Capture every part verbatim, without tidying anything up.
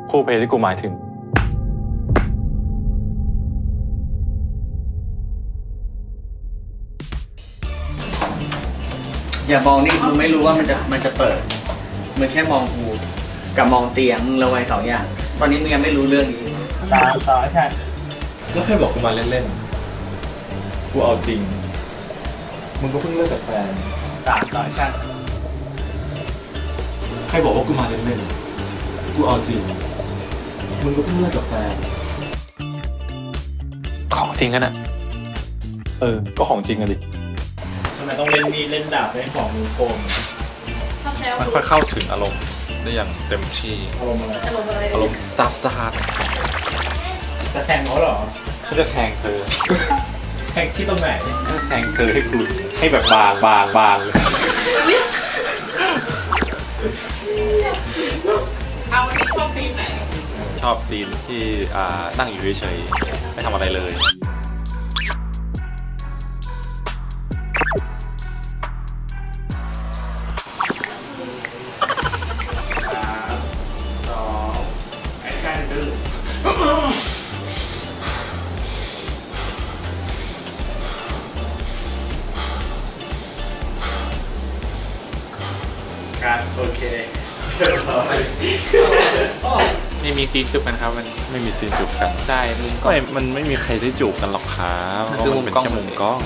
คู่เพลที่กูหมายถึงอย่ามองนี่มึงไม่รู้ว่ามันจะมันจะเปิดมึงแค่มองกูกับมองเตียงมึงระไว้สองอย่างตอนนี้มึงยังไม่รู้เรื่องนี้สามต่อใช่ก็แค่บอกกูมาเล่นๆกูเอาจริงมึงก็เพิ่งเลิกกับแฟนสามต่อใช่ใครบอกว่ากูมาเล่นๆกูเอาจริงมึงก็เพิ่งเลิกกับแฟนของจริงกันอ่ะเออก็ของจริงอะดิทำไมต้องเล่นมีดเล่นดาบเล่นของมือโกงมันค่อยเข้าถึงอารมณ์ได้อย่างเต็มที่อารมณ์อะไรอารมณ์อะไรอารมณ์ซาซาจะแทงเขาเหรอเขาจะแทงเธอแทงที่ตรงไหนแทงเธอให้คุณให้แบบบางบางบางเลยเอาวันนี้ชอบซีนไหนชอบซีนที่นั่งอยู่เฉยๆไม่ทำอะไรเลยโอเคไม่มีซีนจูบกันครับมันไม่มีซีนจูบกันใช่ก็มันไม่มีใครได้จูบกันหรอกครับเพราะมันเป็นแค่มุมกล้อง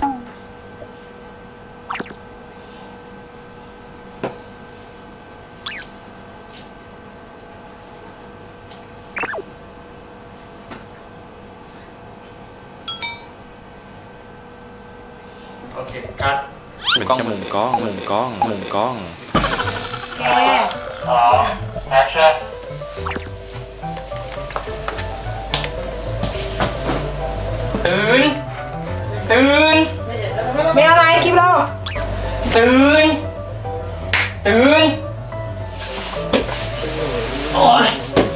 โอเคคัดเป็นแค่มุมกล้องมุมกล้องมุมกล้องแกอ๋อแอคชั่นตื่นตื่นไม่อะไรคลิปเราตื่นตื่นโอ๊ย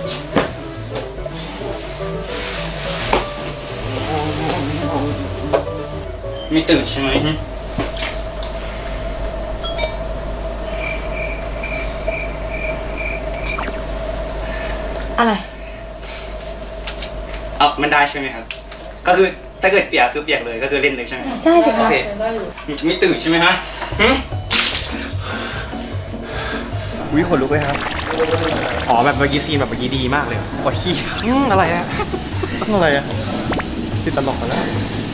ไม่ตื่นใช่ไหมอะไรเอามันได้ใช่ไหมครับก็คือถ้าเกิดเปียกคือเปียกเลยก็คือเล่นเลยใช่ไหมใช่ใช่โอเคไม่ตื่นใช่ไหมฮะวิขนลุกเลยครับอ๋อแบบเมื่อกี้ซีนแบบเมื่อกี้ดีมากเลยปวดขี้อืมอะไรอะอะไรอะติดตลกกันแล้ว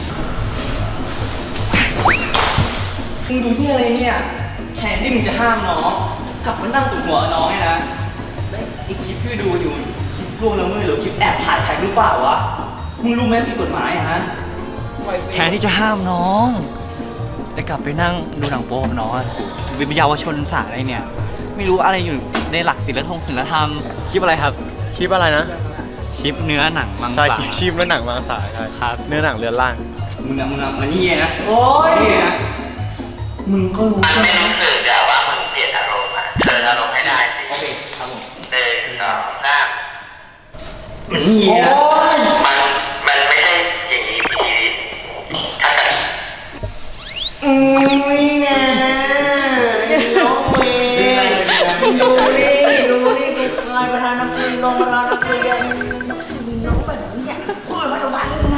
มึงดูที่อะไรเนี่ยแทนที่มึงจะห้ามน้องกลับมานั่งตุ่หัวน้องไงนะไอ้คลิปที่ดูอยู่คลิปล่วงละเมิดหรือคลิปแอบถ่ายใครหรือเปล่าวะมึงรู้ไหมผิดกฎหมายอะฮะแทนที่จะห้ามน้องแต่กลับไปนั่งดูหนังโป๊กับน้องเป็นเยาวชนสาอะไรเนี่ยไม่รู้อะไรอยู่ในหลักศีลธรรมศีลธรรมคลิปอะไรครับคลิปอะไรนะคลิปเนื้อหนังมังสาใช่คลิปเนื้อหนังมังสาใช่ครับเนื้อหนังเรือนร่างมึงอะมึงอะมานี่นะโอ้ยมึงก็รู้ใช่ไหมสื่อแต่ว่ามึงเปลี่ยนอารมณ์อะเชิญอารมณ์ให้ได้สิโอเคครับผมหนึ่งสองสามมันนี่นะมันมันไม่ใช่อย่างนี้ชีวิตถ้าเกิดอืมนี่นะน้องเมย์ดูนี่ดูนี่กูเคยประธานนักเรียนลงประธานนักเรียนน้องแบบนี้เนี่ยพูดว่าจะว่ายังไง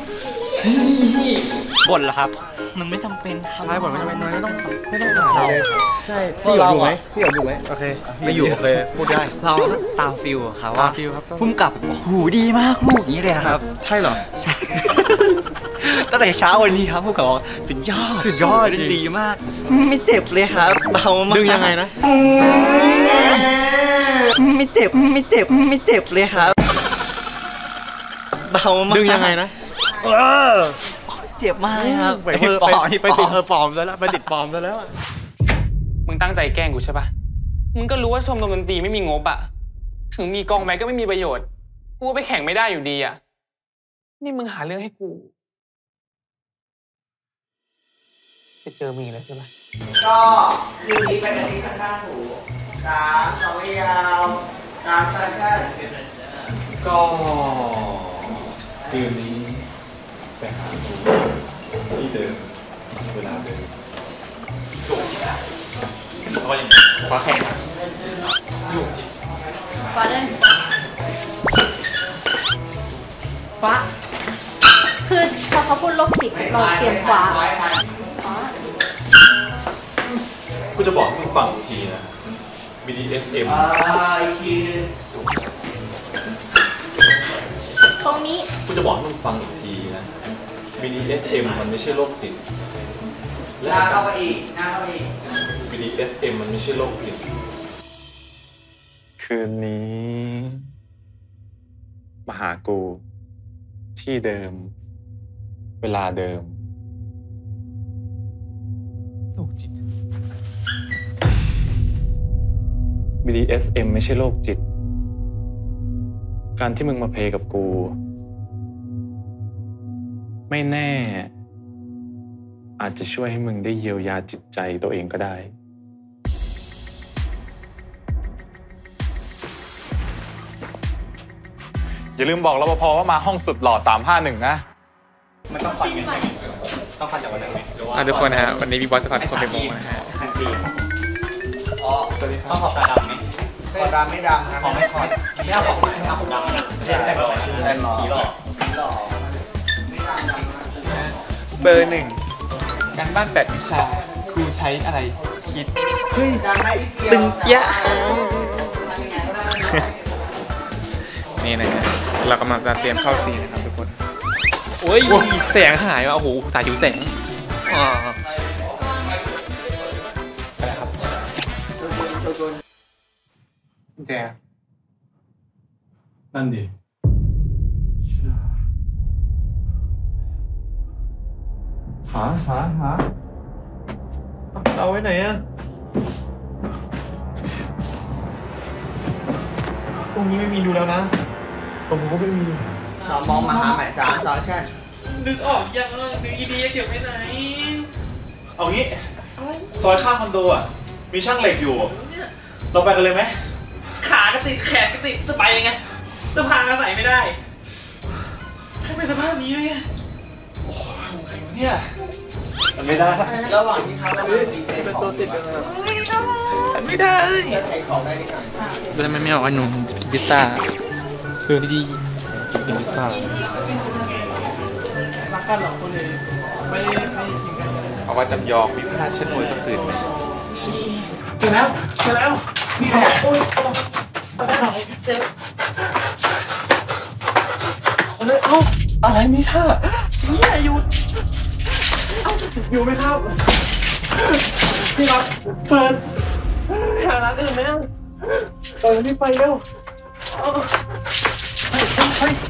บ่นเหรอครับมันไม่จำเป็นครับใช่บ่นไม่จำเป็นไม่ต้องไม่ต้องหาเลยใช่พี่อยู่ไหมพี่อยู่ไหมโอเคไม่อยู่โอเคพูดได้เราตามฟิลครับว่าพุ่มกับหูดีมากลูกอย่างนี้เลยครับใช่เหรอใช่ตั้งแต่เช้าวันนี้ครับพุ่มกับบอกสุดยอดสุดยอดดีมากไม่เจ็บเลยครับเบามากดึงยังไงนะไม่เจ็บไม่เจ็บไม่เจ็บเลยครับเบามากดึงยังไงนะเออเจ็บมากครับไปไปไปติดเออปลอมซะแล้วไปติดปลอมซะแล้วมึงตั้งใจแกล้งกูใช่ปะมึงก็รู้ว่าชมรมดนตรีไม่มีงบอะถึงมีกองแม็กก็ไม่มีประโยชน์กูไปแข่งไม่ได้อยู่ดีอะนี่มึงหาเรื่องให้กูไปเจอมีแล้วใช่ปะก็คืนนี้ไปกระซิบข้างๆหูสามสองยาวสามชาชาก็คืนนี้ไปหาดูที่เดิมเวลาเดิมถูกจ้ะเพราะว่าอย่างนี้ขอแข่งนะอยู่จริงขอเล่นฟ้าคือพอเขาพูดโรคจิตเราเตรียมฟ้ากูจะบอกให้มึงฟังอีกทีนะ บี ดี เอส เอ็มอ่าอีกทีตรงนี้กูจะบอกให้มึงฟังอีกทีนะ บี ดี เอส เอ็ม มันไม่ใช่โรคจิตหน้าเข้าไปอีกหน้าเข้าไปอีกบี ดี เอส เอ็ม มันไม่ใช่โรคจิตคืนนี้มาหากู ที่เดิม เวลาเดิมโรคจิตบี ดี เอส เอ็ม ไม่ใช่โรคจิต การที่มึงมาเพลย์กับกู ไม่แน่ อาจจะช่วยให้มึงได้เยียวยาจิตใจตัวเองก็ได้อย่าลืมบอกรปภว่ามาห้องสุดหล่อสามห้าหนึ่งนะมันต้องฟันกันใช่ไหมต้องฟันจากวันนั้นไหมหรือว่าอ่ะทุกคนนะฮะวันนี้พี่บอสจะพาทุกคนไปมองนะฮะทันทีอ๋อต้องขอบตาดำไหมขอดำไม่ดำนะขอไม่ขอไม่เอาขอบไม่เอาขอบดำนะเรียกแต่หล่อแต่หล่อผีหล่อหล่อไม่ดำดำนะเบอร์หนึ่งการบ้านแปดวิชาครูใช้อะไรคิดเฮ้ยดำได้อีกเดียวตึงเกี้ยทำยังไงก็ได้นี่นะฮะเรากำลังจะเตรียมเข้าซีนนะครับทุกคนโอ้ยแสงหายว่ะโอ้โหสายหิวแสงอ่าแจนั่นดิหาหาหาเอาไว้ไหนอะตรงนี้ไม่มีดูแล้วนะตรงนี้ก็ไม่มีสองมองมาหาใหม่สามสองชั่นนึกออกยังเออนึกอีดีเก็บไว้ไหนเอางี้ ซอยข้างคอนโดอ่ะ มีช่างเหล็กอยู่ เราไปกันเลยไหมขากระติดแขนกระติดจะไปยังไงเสื้อผ้าก็ใส่ไม่ได้ให้เป็นสภาพนี้เลยไงโอ้ยของใครวะเนี่ยมันไม่ได้ระหว่างที่เขากำลังรีเซ็ตของอยู่อะไม่ได้จะใช้ของได้ที่ไหนแล้วทำไมไม่เอาอันหนุ่มพิซซ่าคือดีกินพิซซ่ารักกันหรอคนเลยไม่ไม่ทิ้งกันเอาว่าจำยอมมีผ้าเช็ดมือสักผืนไหมเจอแล้วเจอแล้วนี่แหละโอ้ยเอาไปไหนเจอเอาเลยเอ้าอะไรนี่ค่ะเนี่ยหยุดเอ้าอยู่ไหมครับพี่ครับเปิดหาร้านอื่นไหมอ่ะเออรีบไปเร็วเอาไปไป